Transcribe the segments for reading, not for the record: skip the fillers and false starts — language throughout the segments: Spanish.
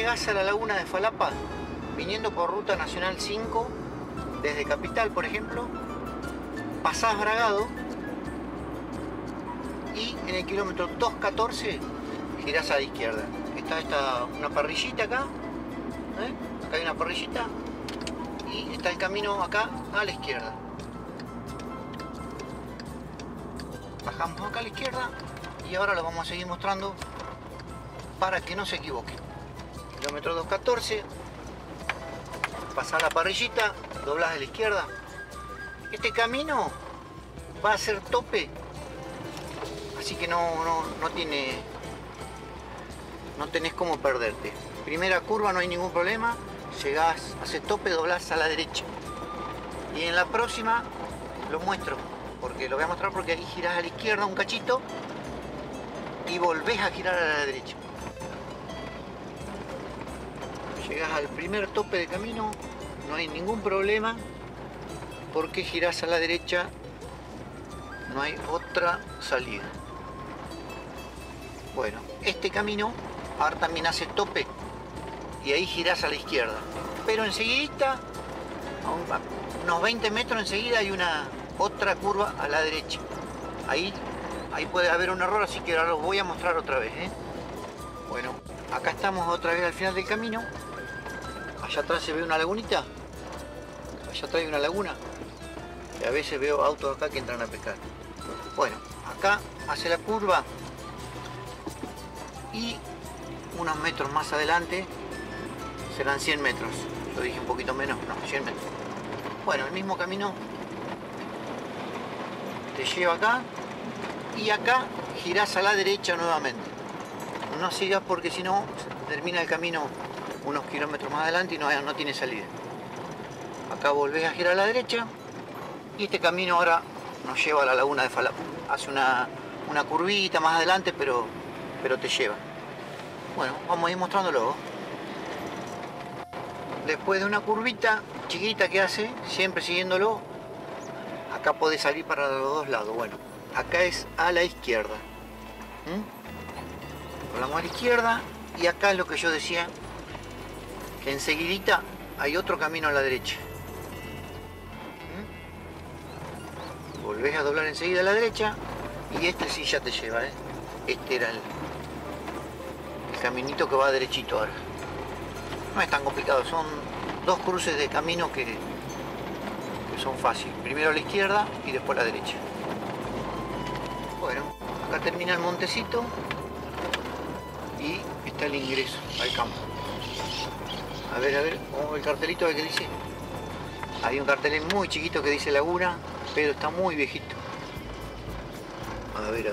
llegás a la laguna de Falapa, viniendo por ruta nacional 5, desde Capital, por ejemplo, pasás Bragado y en el kilómetro 214 girás a la izquierda. Está una parrillita acá, acá hay una parrillita y está el camino acá a la izquierda. Bajamos acá a la izquierda y ahora lo vamos a seguir mostrando para que no se equivoquen. Kilómetro 214, pasar la parrillita, doblás a la izquierda. Este camino va a ser tope, así que no tenés cómo perderte. Primera curva no hay ningún problema, llegás, haces tope, doblás a la derecha. Y en la próxima lo muestro, porque lo voy a mostrar porque ahí girás a la izquierda un cachito y volvés a girar a la derecha. Llegás al primer tope de camino, no hay ningún problema porque girás a la derecha, no hay otra salida. Bueno, este camino ahora también hace tope y ahí girás a la izquierda, pero enseguida, a unos 20 metros enseguida, hay otra curva a la derecha. Ahí puede haber un error, así que ahora lo voy a mostrar otra vez, Bueno, acá estamos otra vez al final del camino. Allá atrás se ve una lagunita, allá atrás hay una laguna y a veces veo autos acá que entran a pescar. Bueno, acá hace la curva y unos metros más adelante serán 100 metros. Yo dije un poquito menos, no, 100 metros. Bueno, el mismo camino te lleva acá y acá girás a la derecha nuevamente. No sigas porque si no termina el camino unos kilómetros más adelante y no tiene salida. Acá volvés a girar a la derecha y este camino ahora nos lleva a la laguna de Falapa. Hace una curvita más adelante, pero te lleva. Bueno, vamos a ir mostrándolo. Después de una curvita chiquita que hace, siempre siguiéndolo, acá podés salir para los dos lados. Bueno, acá es a la izquierda. Volvamos a la izquierda y acá es lo que yo decía, que enseguidita hay otro camino a la derecha. Volvés a doblar enseguida a la derecha y este sí ya te lleva, Este era el caminito que va derechito ahora. No es tan complicado, son dos cruces de camino que son fáciles. Primero a la izquierda y después a la derecha. Bueno, acá termina el montecito y está el ingreso al campo. A ver, vamos a ver el cartelito que dice. Hay un cartel muy chiquito que dice laguna, pero está muy viejito. A ver.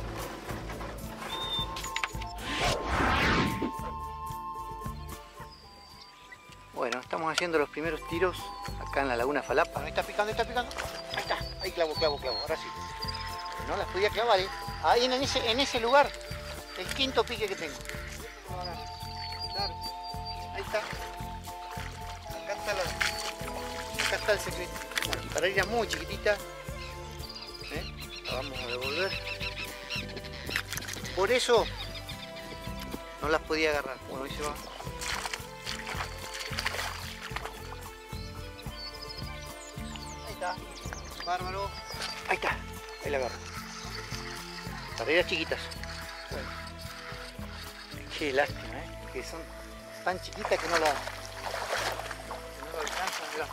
Bueno, estamos haciendo los primeros tiros acá en la laguna Falapa. Ahí está picando. Ahí está, ahí clavo. Ahora sí. No las podía clavar, Ahí en ese lugar, el quinto pique que tengo. Ahí está. Acá está el secreto. Bueno, para ella muy chiquitita, la vamos a devolver. Por eso no las podía agarrar. Bueno, ahí se va. Ahí está. Bárbaro. Ahí está. Ahí la agarro. Para ellas chiquitas. Bueno. Qué lástima, que son tan chiquitas que no la alcanzan, mirá.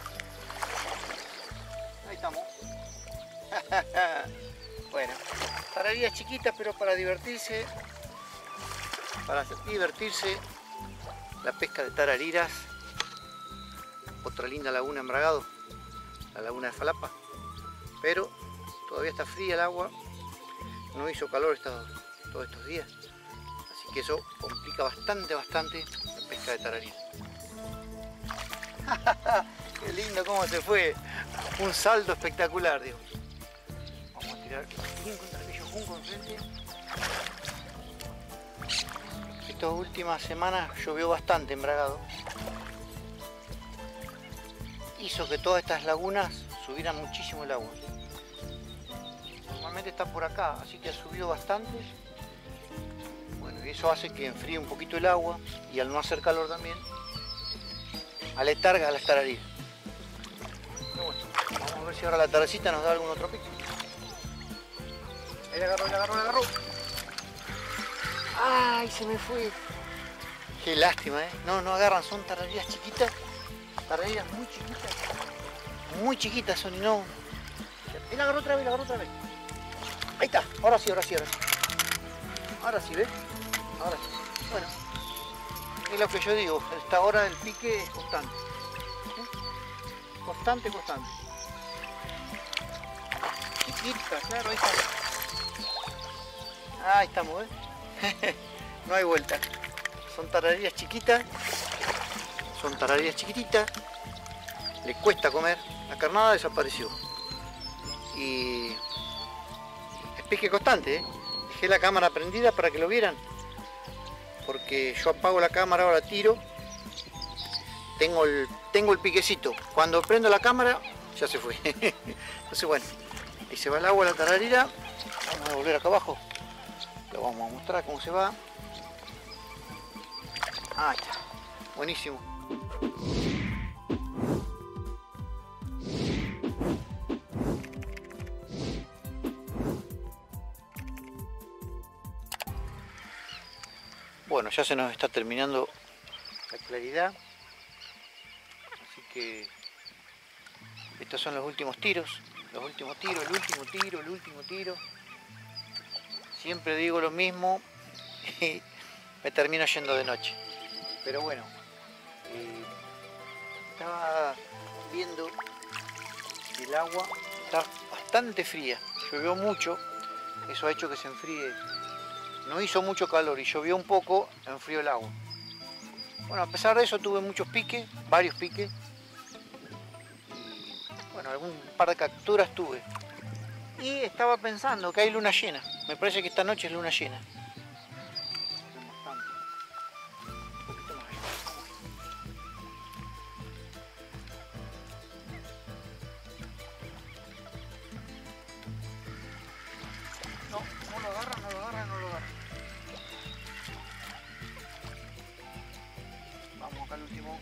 Ahí estamos. Bueno, tarariras chiquitas, pero para divertirse, la pesca de tarariras. Otra linda laguna en Bragado, la laguna de Falapa, pero todavía está fría el agua, no hizo calor todos estos días, así que eso complica bastante la pesca de tarariras. Qué lindo cómo se fue, un salto espectacular, digo. Vamos a tirar bien contra aquellos juncos enfrente. Estas últimas semanas llovió bastante en Bragado, hizo que todas estas lagunas subieran muchísimo el agua. Normalmente está por acá, así que ha subido bastante. Bueno, eso hace que enfríe un poquito el agua y al no hacer calor también, aletarga las tarariras. Pero bueno, vamos a ver si ahora la tardecita nos da algún otro pique. Ahí le agarró, le agarró, le agarró. ¡Ay, se me fue! Qué lástima, ¿eh? No, no agarran, son tarariras chiquitas. Tarariras muy chiquitas. Muy chiquitas son y no... Ahí la agarró otra vez, la agarró otra vez. Ahí está, ahora sí, ahora sí, ahora sí. Ahora sí, ¿ves? Ahora sí. Bueno, es lo que yo digo, esta hora del pique es constante. ¿Sí? Constante, constante. Chiquita, claro, ahí está. Ahí estamos, ¿ves? No hay vuelta. Son tarariras chiquitas. Son tarariras chiquititas. Le cuesta comer. La carnada desapareció. Y es pique constante, ¿eh? Dejé la cámara prendida para que lo vieran. Porque yo apago la cámara, ahora tiro. Tengo el piquecito. Cuando prendo la cámara, ya se fue. Entonces bueno, ahí se va el agua, la tararira. Vamos a volver acá abajo. Lo vamos a mostrar cómo se va. Ahí está. Buenísimo. Bueno, ya se nos está terminando la claridad. Así que estos son los últimos tiros. Los últimos tiros, el último tiro, el último tiro. Siempre digo lo mismo y me termino yendo de noche. Pero bueno, estaba viendo el agua, está bastante fría. Llovió mucho, eso ha hecho que se enfríe. No hizo mucho calor y llovió un poco, enfrió el agua. Bueno, a pesar de eso tuve muchos piques, varios piques. Y bueno, algún par de capturas tuve. Y estaba pensando que hay luna llena. Me parece que esta noche es luna llena. No, no lo agarra, no lo agarra, no lo agarra. Vamos acá al último.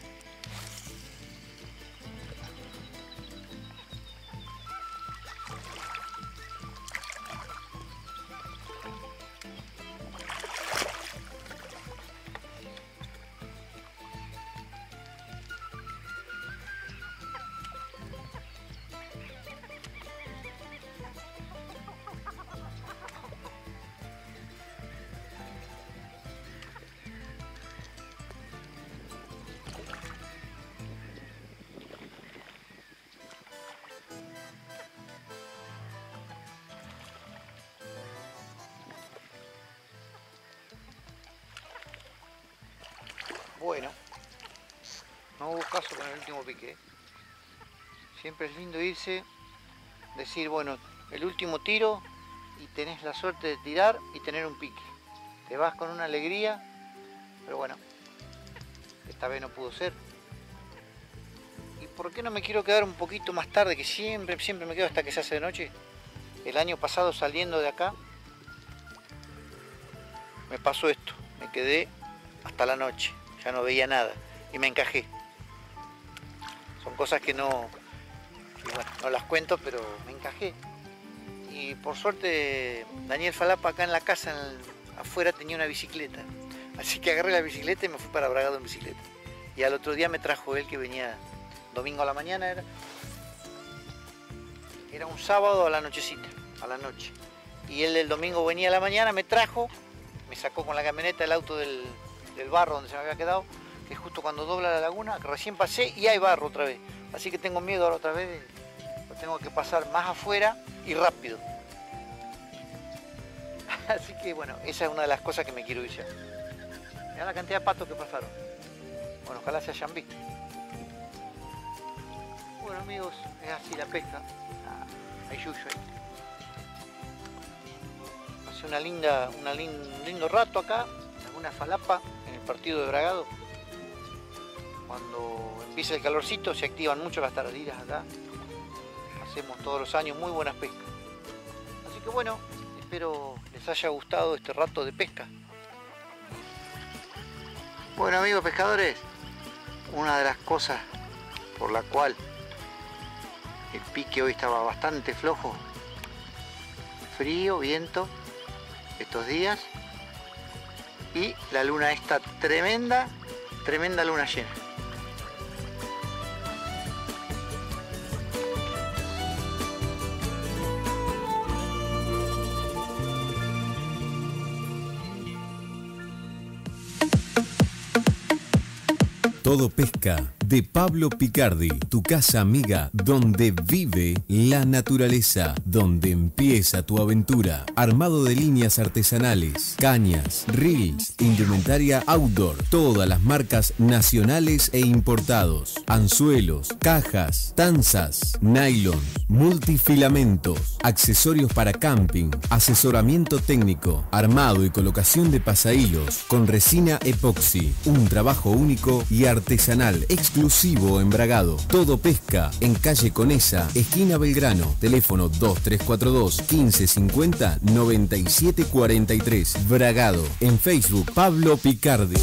Bueno, no hubo caso con el último pique. Siempre es lindo irse, decir, bueno, el último tiro y tenés la suerte de tirar y tener un pique. Te vas con una alegría, pero bueno, esta vez no pudo ser. ¿Y por qué no me quiero quedar un poquito más tarde? Que siempre me quedo hasta que se hace de noche. El año pasado saliendo de acá, me pasó esto, me quedé hasta la noche. Ya no veía nada y me encajé. Son cosas que no las cuento, pero me encajé. Y por suerte Daniel Falapa acá en la casa, afuera tenía una bicicleta. Así que agarré la bicicleta y me fui para Bragado en bicicleta. Y al otro día me trajo él, que venía domingo a la mañana, era un sábado a la nochecita, a la noche. Y él el domingo venía a la mañana, me trajo, me sacó con la camioneta el auto del barro donde se me había quedado, que es justo cuando dobla la laguna, que recién pasé y hay barro otra vez. Así que tengo miedo ahora otra vez, lo tengo que pasar más afuera y rápido. Así que bueno, esa es una de las cosas que me quiero ir ya. Mirá la cantidad de patos que pasaron. Bueno, ojalá se hayan visto. Bueno amigos, es así la pesca. Hay yuyo ahí. Pasé un lindo rato acá, una falapa en el partido de Bragado. Cuando empieza el calorcito se activan mucho las tarariras acá. Hacemos todos los años muy buenas pescas. Así que bueno, espero les haya gustado este rato de pesca. Bueno, amigos pescadores, una de las cosas por la cual el pique hoy estaba bastante flojo, frío, viento estos días y la luna esta tremenda luna llena. Todo Pesca, de Pablo Picardi, tu casa amiga, donde vive la naturaleza, donde empieza tu aventura. Armado de líneas artesanales, cañas, reels, indumentaria outdoor, todas las marcas nacionales e importados, anzuelos, cajas, tanzas, nylon, multifilamentos, accesorios para camping, asesoramiento técnico, armado y colocación de pasahilos con resina epoxi, un trabajo único y artesanal exclusivo en Bragado. Todo Pesca en calle Conesa, esquina Belgrano, teléfono 2342 1550 9743. Bragado, en Facebook Pablo Picardi.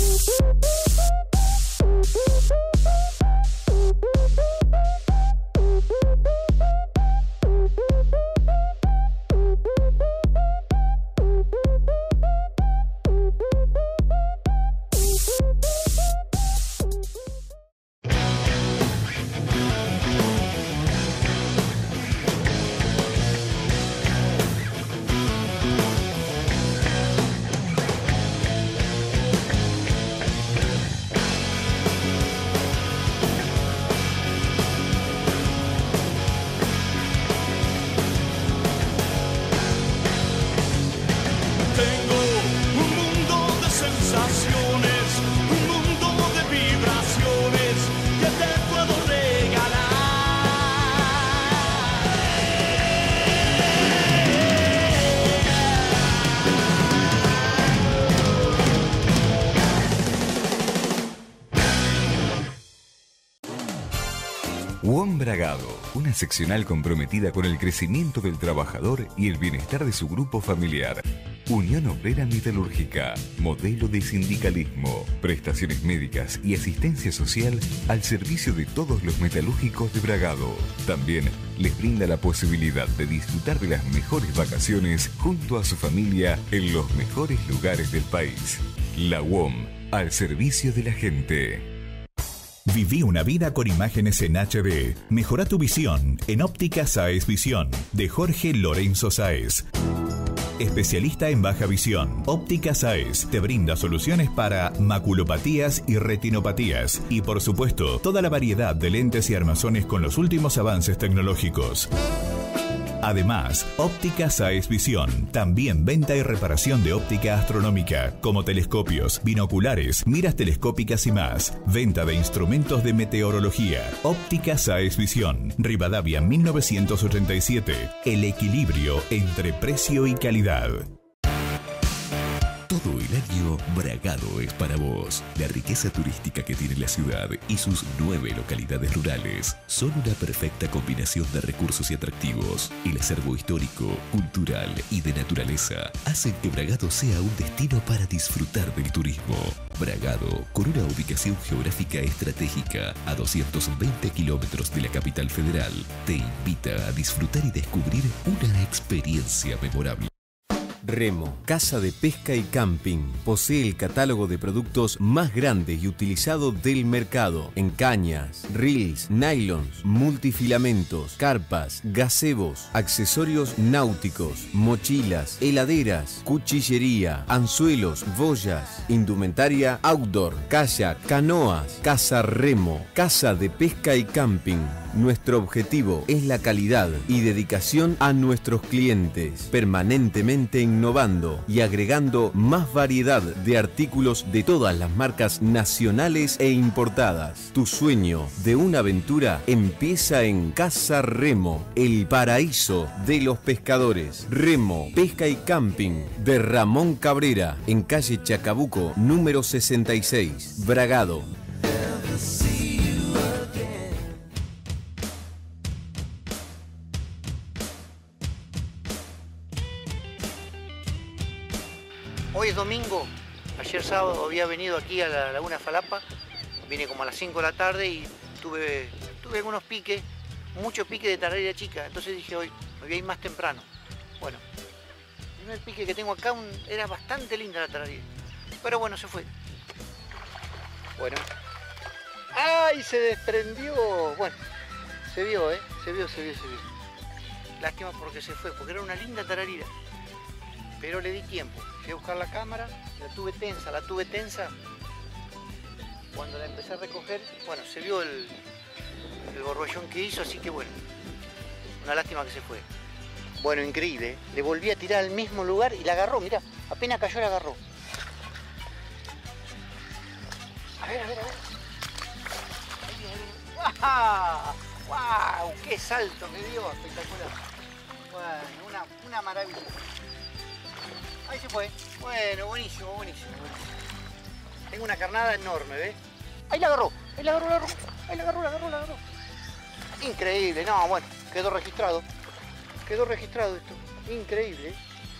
WOM Bragado, una seccional comprometida con el crecimiento del trabajador y el bienestar de su grupo familiar. Unión Obrera Metalúrgica, modelo de sindicalismo, prestaciones médicas y asistencia social al servicio de todos los metalúrgicos de Bragado. También les brinda la posibilidad de disfrutar de las mejores vacaciones junto a su familia en los mejores lugares del país. La WOM, al servicio de la gente. Viví una vida con imágenes en HD. Mejora tu visión en Óptica Sáez Visión, de Jorge Lorenzo Sáez. Especialista en baja visión, Óptica Sáez te brinda soluciones para maculopatías y retinopatías. Y por supuesto, toda la variedad de lentes y armazones con los últimos avances tecnológicos. Además, Óptica Sáez Visión, también venta y reparación de óptica astronómica, como telescopios, binoculares, miras telescópicas y más. Venta de instrumentos de meteorología. Óptica Sáez Visión, Rivadavia 1987. El equilibrio entre precio y calidad. Todo el año, Bragado es para vos. La riqueza turística que tiene la ciudad y sus 9 localidades rurales son una perfecta combinación de recursos y atractivos. El acervo histórico, cultural y de naturaleza hacen que Bragado sea un destino para disfrutar del turismo. Bragado, con una ubicación geográfica estratégica a 220 kilómetros de la capital federal, te invita a disfrutar y descubrir una experiencia memorable. Remo, casa de pesca y camping. Posee el catálogo de productos más grande y utilizado del mercado. En cañas, reels, nylons, multifilamentos, carpas, gazebos, accesorios náuticos, mochilas, heladeras, cuchillería, anzuelos, boyas, indumentaria outdoor, kayak, canoas. Casa Remo, casa de pesca y camping. Nuestro objetivo es la calidad y dedicación a nuestros clientes, permanentemente innovando y agregando más variedad de artículos de todas las marcas nacionales e importadas. Tu sueño de una aventura empieza en Casa Remo, el paraíso de los pescadores. Remo, Pesca y Camping, de Ramón Cabrera, en calle Chacabuco, número 66, Bragado. Hoy es domingo Ayer sábado había venido aquí a la Laguna Falapa, vine como a las 5 de la tarde y tuve algunos piques, muchos piques de tararira chica, entonces dije hoy me voy a ir más temprano. Bueno, el primer pique que tengo acá era bastante linda la tararira, pero bueno, se fue. Bueno, ¡ay! Se desprendió, bueno, se vio, se vio. Lástima porque se fue, porque era una linda tararira, pero le di tiempo. Fui a buscar la cámara, la tuve tensa. Cuando la empecé a recoger, bueno, se vio el borbollón que hizo, así que bueno, una lástima que se fue. Bueno, increíble, le volví a tirar al mismo lugar y la agarró, mirá, apenas cayó la agarró. A ver. ¡Wow! ¡Qué salto me dio! Espectacular. Bueno, una maravilla. Ahí se fue. Bueno, buenísimo. Tengo una carnada enorme, ¿ves? Ahí la agarró. Increíble, no, bueno, quedó registrado esto. Increíble.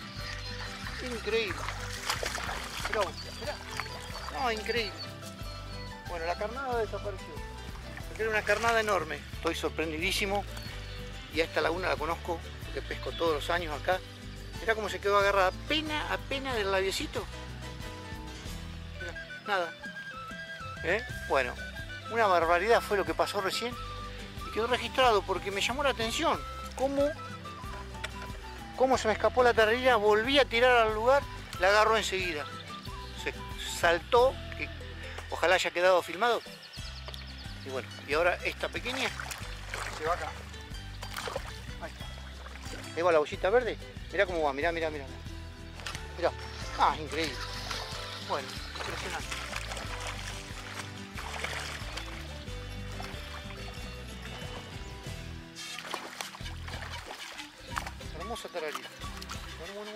Mirá. No, increíble. Bueno, la carnada desapareció. Porque era una carnada enorme. Estoy sorprendidísimo. Y a esta laguna la conozco, porque pesco todos los años acá. Mirá cómo se quedó agarrada, apenas del labiecito. Mirá, nada. Bueno, una barbaridad fue lo que pasó recién. Y quedó registrado porque me llamó la atención. Cómo se me escapó la tararira, volví a tirar al lugar, la agarró enseguida. Se saltó, que ojalá haya quedado filmado. Y bueno, y ahora esta pequeña se va acá. Ahí está. Ahí va la bollita verde. Mirá cómo va, mirá. Mirá. Ah, increíble. Bueno, impresionante. Hermosa tararira. Bueno.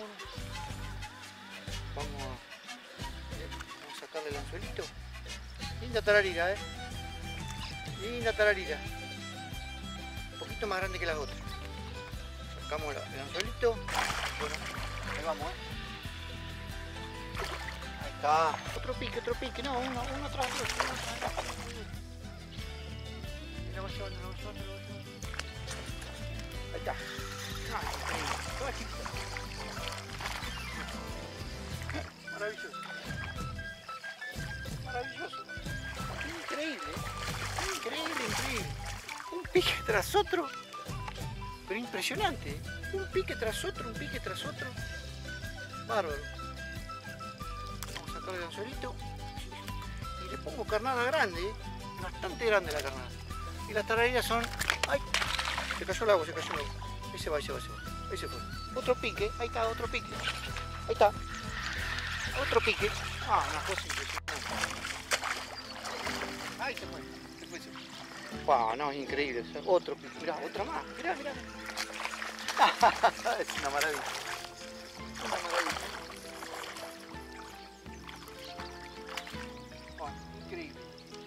Vamos a sacarle el anzuelito. Linda tararira, Linda tararira. Un poquito más grande que las otras. Sacamos el anzuelito. Bueno, ahí vamos, Ahí está. Otro pique. No, uno tras otro. Lo voy llevando. Ahí está. Toda chiquita. Maravilloso. Increíble. Un pique tras otro. Pero impresionante. Un pique tras otro. Bárbaro. Vamos a sacar el anzuelito. Y le pongo carnada grande, bastante grande la carnada. Y las tarariras son... ¡Ay! Se cayó el agua. Ahí se va. Ahí se fue. Otro pique. Ahí está, otro pique. Ahí está. Otro pique. Ah, una cosa impresionante. Ahí se fue. Wow, no, es increíble. Otro pique. Mirá, otra más. Mirá. Es una maravilla. Bueno, increíble.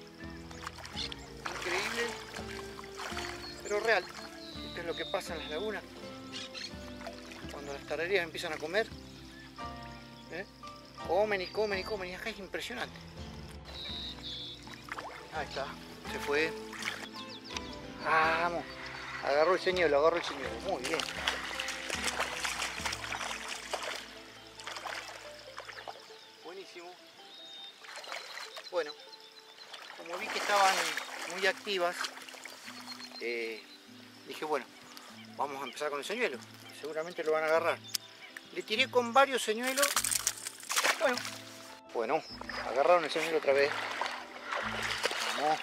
Pero real. Esto es lo que pasa en las lagunas. Cuando las tarariras empiezan a comer. Comen. Y acá es impresionante. Ahí está. Se fue. Vamos. Agarró el señuelo. Muy bien. Buenísimo. Bueno, como vi que estaban muy activas, dije, bueno, vamos a empezar con el señuelo. Seguramente lo van a agarrar. Le tiré con varios señuelos. Bueno, agarraron el señuelo otra vez. Vamos.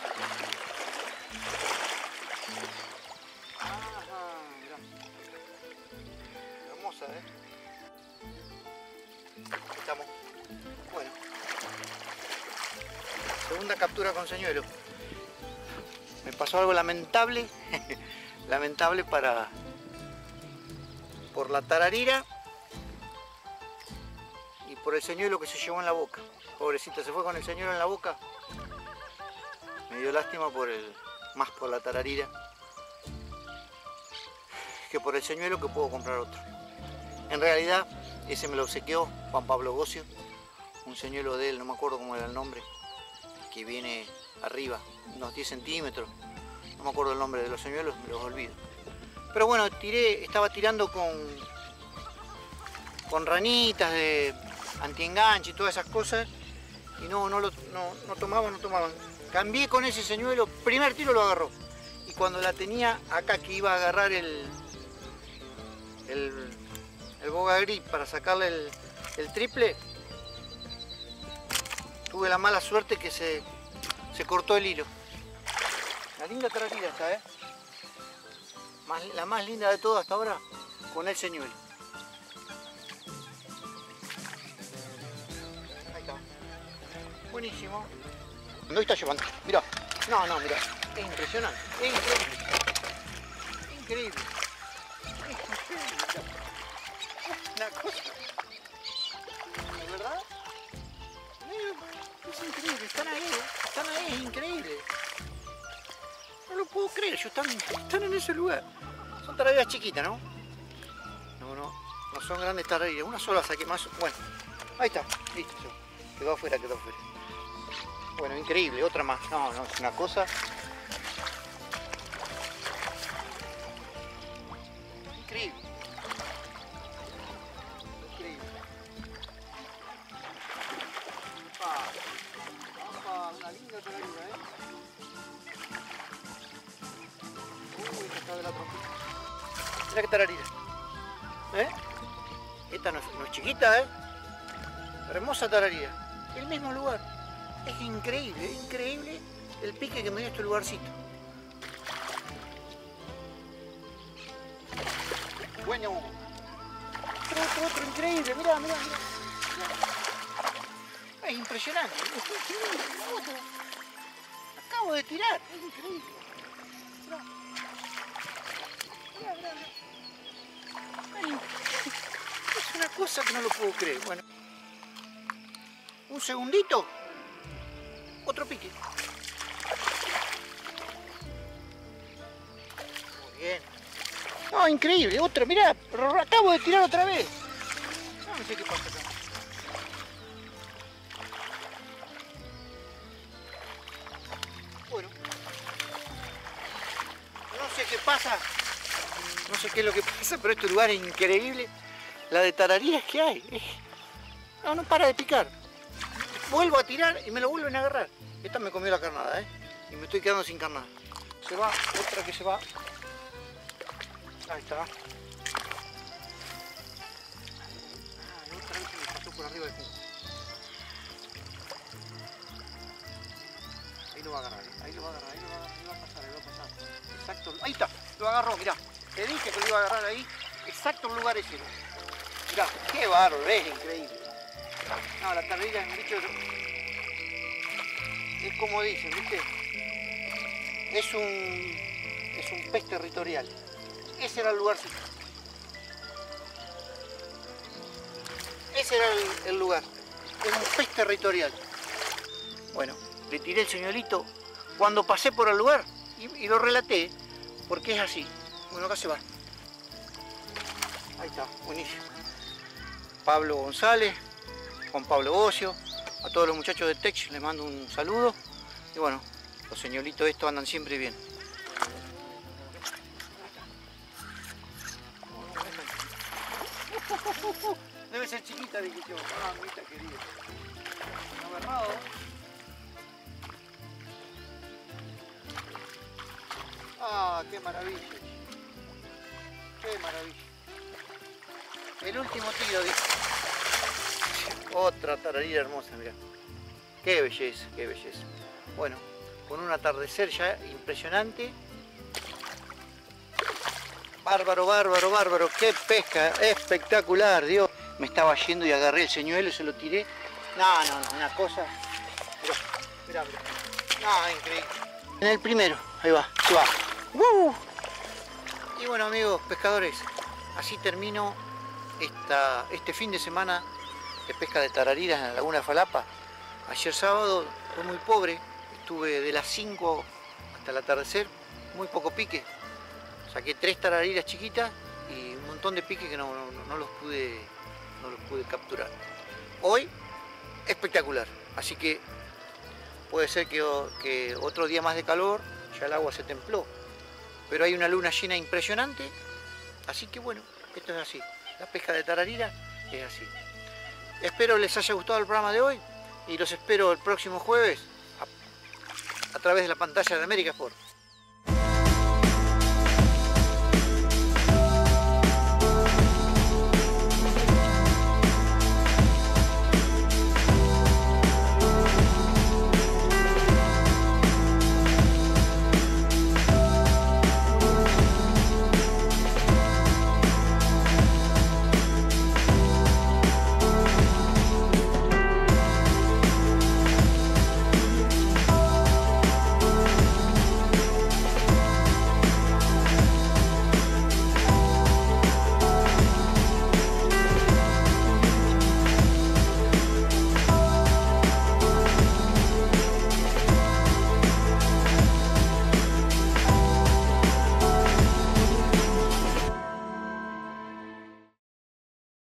Mirá. Hermosa, Estamos. Bueno. Segunda captura con señuelo. Me pasó algo lamentable. Lamentable por la tararira y por el señuelo que se llevó en la boca. Pobrecita, se fue con el señuelo en la boca. Me dio lástima más por la tararira que por el señuelo, que puedo comprar otro. En realidad ese me lo obsequió Juan Pablo Gocio, un señuelo de él, no me acuerdo cómo era el nombre, que viene arriba, unos 10 centímetros. No me acuerdo el nombre de los señuelos, me los olvido. Pero bueno, estaba tirando con ranitas de antienganche y todas esas cosas, y no tomaban. Cambié con ese señuelo, primer tiro lo agarró. Y cuando la tenía acá, que iba a agarrar el boga gris para sacarle el triple, tuve la mala suerte que se cortó el hilo. La linda tararira esta, ¿eh? La más linda de todas hasta ahora, con el señuelo. Ahí está. Buenísimo. No está llevando. Mirá. No, mirá. Es impresionante. Es increíble. Increíble. Una cosa. ¿De verdad? Es increíble. Están ahí, es increíble. No lo puedo creer, están en ese lugar. Son tarariras chiquitas, ¿no? No son grandes tarariras. Una sola saqué más. Bueno, ahí está, listo. Quedó afuera. Bueno, increíble, otra más. No, es una cosa. Increíble. Una linda tararira, ¿eh? Esta está de la trompita. Mira qué tararira. ¿Eh? Esta no es chiquita, ¿eh? Hermosa tararira. El mismo lugar. Es increíble el pique que me dio este lugarcito. Bueno. Otro increíble. Mirá. Es impresionante. Otro. Acabo de tirar. Es increíble. Mirá. Es una cosa que no lo puedo creer. Bueno. Un segundito. Otro pique. Muy bien. No, increíble. Otro. Mirá. Acabo de tirar otra vez. No sé qué pasa acá. Bueno. No sé qué pasa. No sé qué es lo que pasa, pero este lugar es increíble. La de tarariras que hay. No para de picar. Vuelvo a tirar y me lo vuelven a agarrar. Esta me comió la carnada, ¿eh? Y me estoy quedando sin carnada. Se va, otra que se va. Ahí está. Otra vez se me pasó por arriba del jugo. Ahí lo va a agarrar, ahí lo va a pasar. Exacto. Ahí está, lo agarró, mirá. Te dije que lo iba a agarrar ahí. Exacto el lugar ese. Mirá, qué bárbaro, es increíble. No, la tararira es un bicho. Es como dicen, ¿viste? Es un pez territorial. Ese era el lugarcito. Ese era el lugar. Es un pez territorial. Bueno, le tiré el señuelito cuando pasé por el lugar y lo relaté porque es así. Bueno, acá se va. Ahí está, buenísimo. Pablo González, Juan Pablo Bocio, a todos los muchachos de Tech les mando un saludo. Y bueno, los señuelitos estos andan siempre bien. Debe ser chiquita, dije yo. Ah, mita querida. No agarrado. Ah, qué maravilla. Qué maravilla. El último tiro, dice. Otra tararira hermosa, mirá. Qué belleza, qué belleza. Bueno, con un atardecer ya impresionante. Bárbaro, bárbaro, bárbaro. Qué pesca espectacular, Dios. Me estaba yendo y agarré el señuelo y se lo tiré. No, una cosa. Mirá. No, increíble. En el primero, ahí va, se va. Y bueno, amigos pescadores, así termino este fin de semana de pesca de tarariras en la Laguna de Falapa. Ayer sábado fue muy pobre, estuve de las 5 hasta el atardecer, muy poco pique. Saqué 3 tarariras chiquitas y un montón de pique que no los pude capturar. Hoy espectacular. Así que puede ser que otro día más de calor, ya el agua se templó. Pero hay una luna llena impresionante, así que bueno, esto es así. La pesca de tararira es así. Espero les haya gustado el programa de hoy y los espero el próximo jueves a través de la pantalla de América Sport.